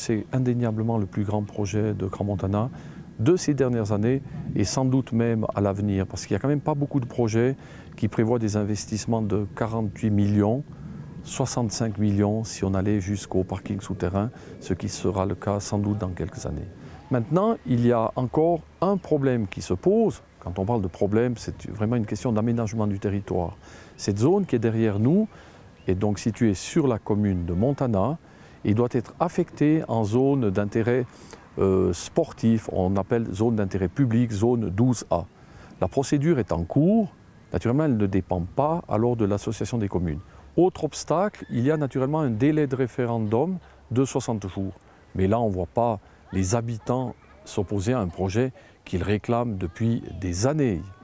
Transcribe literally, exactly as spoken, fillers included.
c'est indéniablement le plus grand projet de Crans-Montana de ces dernières années et sans doute même à l'avenir, parce qu'il n'y a quand même pas beaucoup de projets qui prévoient des investissements de quarante-huit millions, soixante-cinq millions si on allait jusqu'au parking souterrain, ce qui sera le cas sans doute dans quelques années. Maintenant, il y a encore un problème qui se pose. Quand on parle de problème, c'est vraiment une question d'aménagement du territoire. Cette zone qui est derrière nous est donc située sur la commune de Montana et doit être affectée en zone d'intérêt euh, sportif, on appelle zone d'intérêt public, zone douze A. La procédure est en cours, naturellement elle ne dépend pas alors de l'association des communes. Autre obstacle, il y a naturellement un délai de référendum de soixante jours. Mais là, on ne voit pas les habitants s'opposer à un projet qu'ils réclament depuis des années.